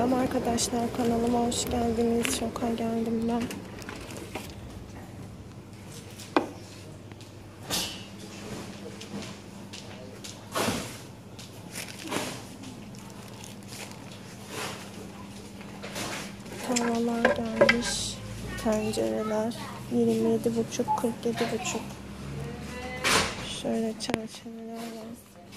Selam arkadaşlar, kanalıma hoş geldiniz. Şoka geldim ben. Tavalar gelmiş. Tencereler 27,5 47,5. Şöyle çerçeveler var.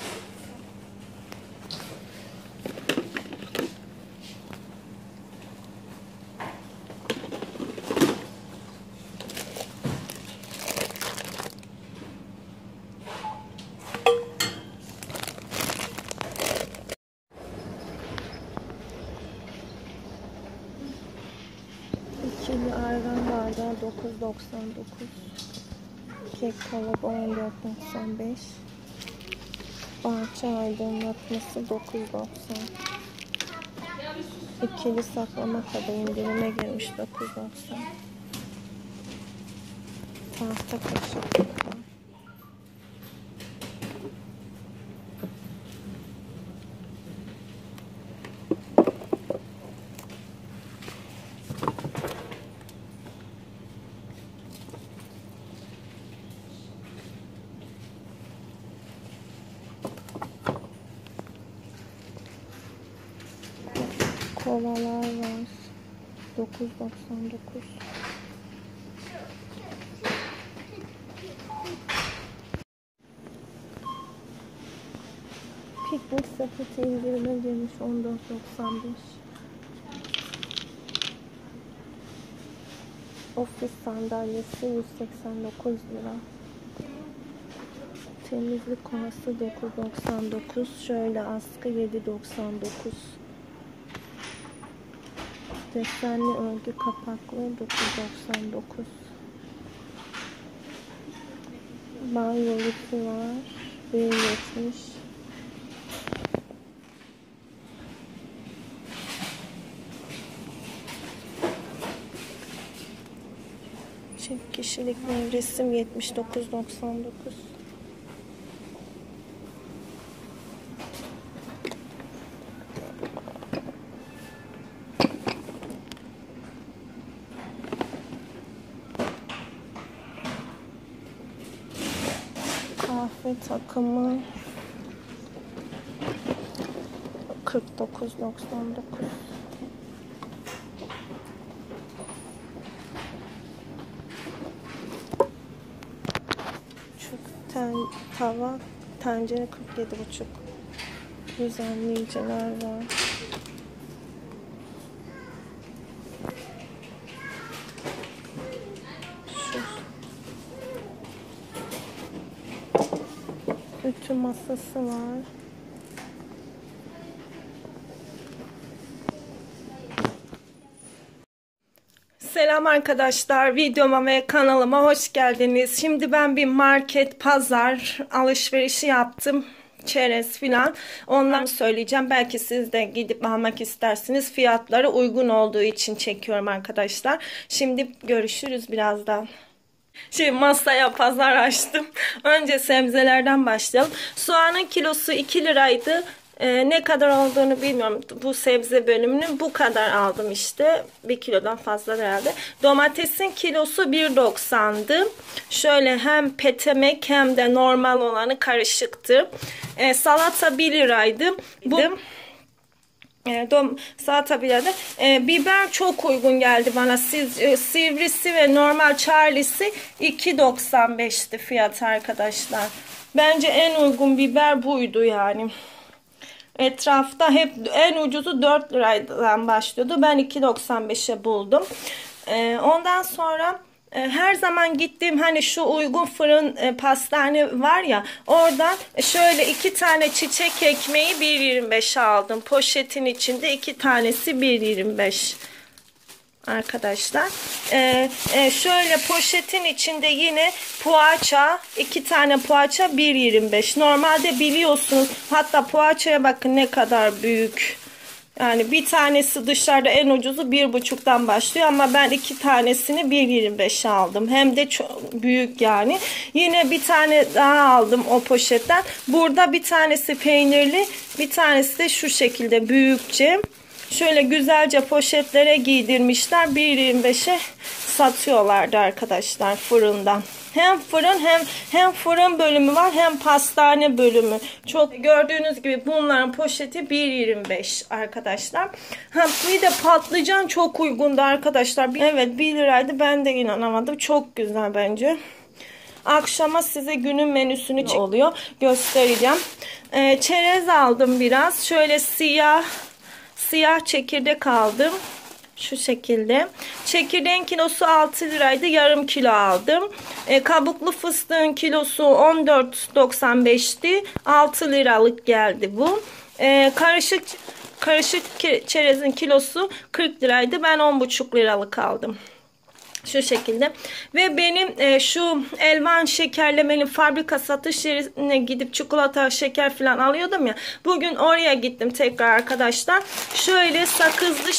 İkili ayran bardağı 9,99. Kek kalıbı 14,95. Bahçe aydınlatması 9,90. İkili saklama kabı indirime girmiş 9,90. Tahta kaşık. Kovalar var. 9,99. Piknik sepeti indirime girmiş 14,95. Ofis sandalyesi 189 lira. Temizlik kovası 9,99. Şöyle askı 7,99. Desenli örgü kapaklı 9,99. Banyo lifi var 1,70. Çift kişilik nevresim 79,99. Kahve takımı 49,99. Tava tencere 47,5. Düzenleyiciler var. Ütü masası var. Selam arkadaşlar, videoma ve kanalıma hoş geldiniz. Şimdi ben bir market, pazar alışverişi yaptım. Çerez filan. Ondan söyleyeceğim. Belki siz de gidip almak istersiniz. Fiyatları uygun olduğu için çekiyorum arkadaşlar. Şimdi görüşürüz birazdan. Şimdi masaya pazar açtım. Önce sebzelerden başlayalım. Soğanın kilosu 2 liraydı. Ne kadar olduğunu bilmiyorum. Bu sebze bölümünün bu kadar aldım işte. 1 kilodan fazla herhalde. Domatesin kilosu 1,90'dı. Şöyle hem petemek hem de normal olanı karışıktı. Salata 1 liraydı. Bu salata bile de biber çok uygun geldi bana. Sivrisi ve normal Charlie'si 2,95'ti fiyat arkadaşlar. Bence en uygun biber buydu yani. Etrafta hep en ucuzu 4 liradan başlıyordu. Ben 2,95'e buldum. Ondan sonra her zaman gittiğim hani şu uygun fırın pastane var ya, oradan şöyle 2 tane çiçek ekmeği 1,25 aldım. Poşetin içinde 2 tanesi 1,25 arkadaşlar. Şöyle poşetin içinde yine poğaça, 2 tane poğaça 1,25. Normalde biliyorsunuz, hatta poğaçaya bakın ne kadar büyük. Yani bir tanesi dışarıda en ucuzu 1,5'tan başlıyor ama ben 2 tanesini 1,25 aldım. Hem de çok büyük yani. Yine bir tane daha aldım o poşetten. Burada bir tanesi peynirli, bir tanesi de şu şekilde büyükçe. Şöyle güzelce poşetlere giydirmişler. 1.25'e satıyorlardı arkadaşlar fırından. Hem fırın hem fırın bölümü var, hem pastane bölümü. Çok gördüğünüz gibi bunların poşeti 1.25 arkadaşlar. Bir de patlıcan çok uygundu arkadaşlar. Evet, 1 liraydı. Ben de inanamadım. Çok güzel bence. Akşama size günün menüsünü oluyor. Göstereceğim. Çerez aldım biraz. Şöyle siyah çekirdek aldım. Şu şekilde. Çekirdeğin kilosu 6 liraydı. Yarım kilo aldım. Kabuklu fıstığın kilosu 14.95'ti. 6 liralık geldi bu. Karışık çerezin kilosu 40 liraydı. Ben 10,5 liralık aldım. Şu şekilde. Ve benim şu Elvan şekerlemenin fabrika satış yerine gidip çikolata, şeker falan alıyordum ya. Bugün oraya gittim tekrar arkadaşlar. Şöyle sakızlı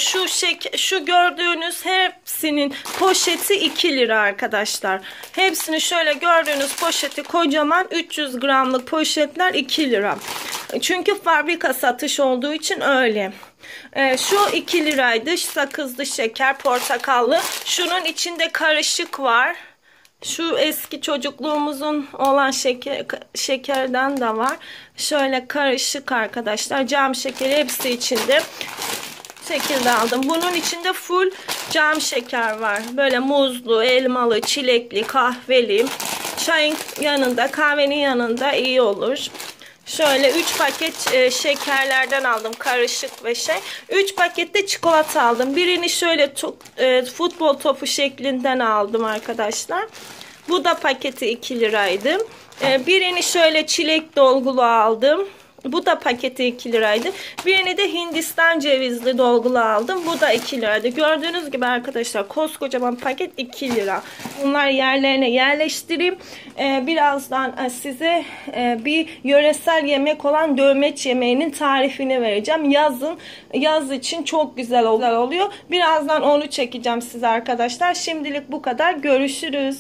şu gördüğünüz hepsinin poşeti 2 lira arkadaşlar. Hepsini şöyle gördüğünüz poşeti kocaman 300 gramlık poşetler 2 lira. Çünkü fabrika satış olduğu için öyle. Şu 2 liraydı. Sakızlı şeker, portakallı. Şunun içinde karışık var. Şu eski çocukluğumuzun olan şekerden de var. Şöyle karışık arkadaşlar. Cam şekeri hepsi içinde. Şekilde aldım. Bunun içinde full cam şeker var. Böyle muzlu, elmalı, çilekli, kahveli. Çayın yanında, kahvenin yanında iyi olur. Şöyle 3 paket şekerlerden aldım, karışık ve 3 paket de çikolata aldım. Birini şöyle futbol topu şeklinden aldım arkadaşlar. Bu da paketi 2 liraydı. Birini şöyle çilek dolgulu aldım. Bu da paketi 2 liraydı. Birini de Hindistan cevizli dolgulu aldım. Bu da 2 liraydı. Gördüğünüz gibi arkadaşlar koskocaman paket 2 lira. Bunlar yerlerine yerleştireyim. Birazdan size bir yöresel yemek olan dövmeç yemeğinin tarifini vereceğim. Yaz için çok güzel oluyor. Birazdan onu çekeceğim size arkadaşlar. Şimdilik bu kadar. Görüşürüz.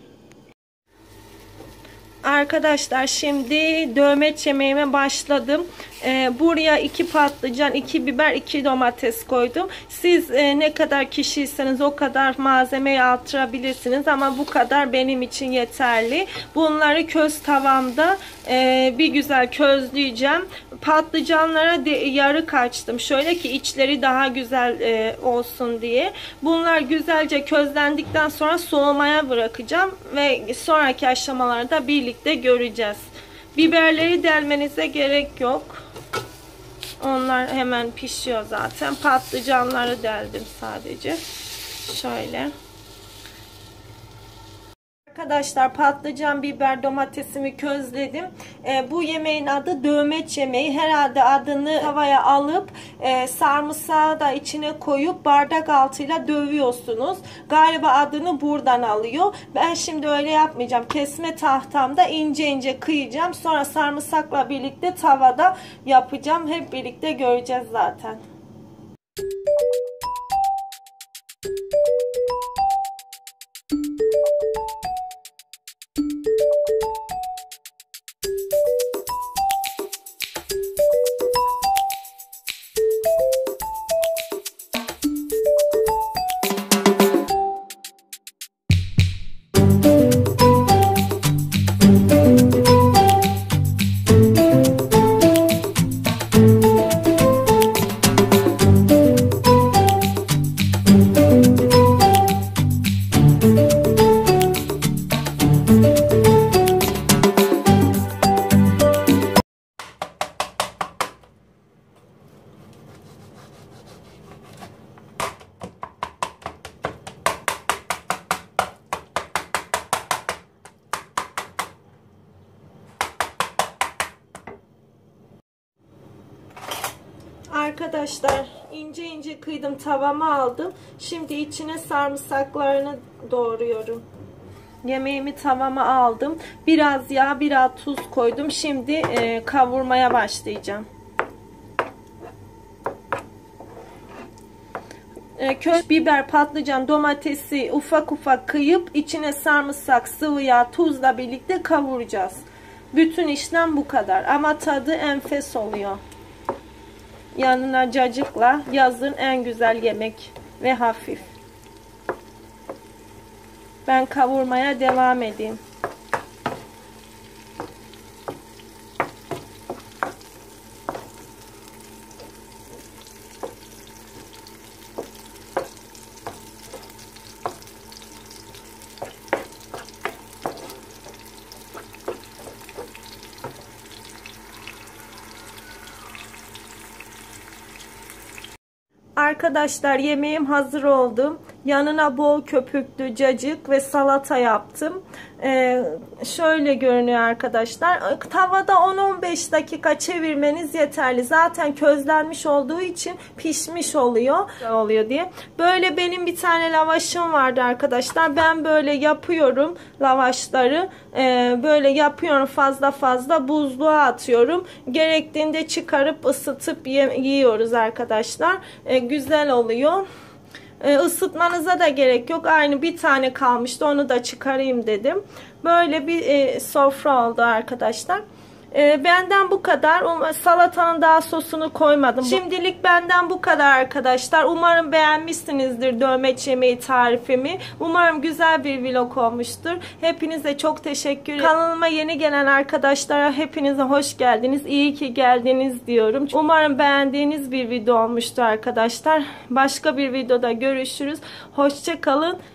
Arkadaşlar şimdi dövmeç yemeğime başladım. Buraya 2 patlıcan, 2 biber, 2 domates koydum. Siz ne kadar kişiyseniz o kadar malzemeyi artırabilirsiniz ama bu kadar benim için yeterli. Bunları köz tavamda bir güzel közleyeceğim. Patlıcanlara yarı kaçtım. Şöyle ki içleri daha güzel olsun diye. Bunlar güzelce közlendikten sonra soğumaya bırakacağım ve sonraki aşamalarda birlikte göreceğiz. Biberleri delmenize gerek yok. Onlar hemen pişiyor zaten. Patlıcanları deldim sadece. Şöyle. Arkadaşlar patlıcan, biber, domatesimi közledim. Bu yemeğin adı dövmeç yemeği. Herhalde adını tavaya alıp sarımsağı da içine koyup bardak altıyla dövüyorsunuz. Galiba adını buradan alıyor. Ben şimdi öyle yapmayacağım. Kesme tahtamda ince ince kıyacağım. Sonra sarımsakla birlikte tavada yapacağım. Hep birlikte göreceğiz zaten. Arkadaşlar ince ince kıydım, tavama aldım. Şimdi içine sarımsaklarını doğruyorum. Yemeğimi tavama aldım. Biraz yağ, biraz tuz koydum. Şimdi kavurmaya başlayacağım. Köz biber, patlıcan, domatesi ufak ufak kıyıp içine sarımsak, sıvı yağ, tuzla birlikte kavuracağız. Bütün işlem bu kadar ama tadı enfes oluyor. yanına cacıkla yazın en güzel yemek ve hafif. Ben kavurmaya devam edeyim. Arkadaşlar yemeğim hazır oldu. Yanına bol köpüklü cacık ve salata yaptım. Şöyle görünüyor arkadaşlar. Tavada 10-15 dakika çevirmeniz yeterli. Zaten közlenmiş olduğu için pişmiş oluyor diye. Böyle benim bir tane lavaşım vardı arkadaşlar. Ben böyle yapıyorum lavaşları. Böyle yapıyorum, fazla fazla buzluğa atıyorum. Gerektiğinde çıkarıp ısıtıp yiyoruz arkadaşlar. Güzel oluyor. Isıtmanıza da gerek yok. Aynı bir tane kalmıştı. Onu da çıkarayım dedim. Böyle bir sofra oldu arkadaşlar. Benden bu kadar. Salatanın daha sosunu koymadım. Şimdilik benden bu kadar arkadaşlar. Umarım beğenmişsinizdir dövmeç yemeği tarifimi. Umarım güzel bir vlog olmuştur. Hepinize çok teşekkür ederim. Kanalıma yeni gelen arkadaşlara hepinize hoş geldiniz. İyi ki geldiniz diyorum. Umarım beğendiğiniz bir video olmuştur arkadaşlar. Başka bir videoda görüşürüz. Hoşça kalın.